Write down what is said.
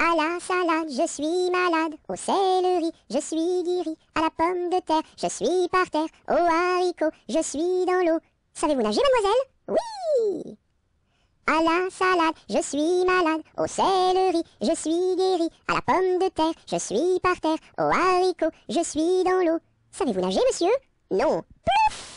À la salade, je suis malade. Au céleri, je suis guéri. À la pomme de terre, je suis par terre. Au haricot, je suis dans l'eau. Savez-vous nager, mademoiselle? Oui! À la salade, je suis malade. Au céleri, je suis guéri. À la pomme de terre, je suis par terre. Au haricot, je suis dans l'eau. Savez-vous nager, monsieur? Non. Plouf!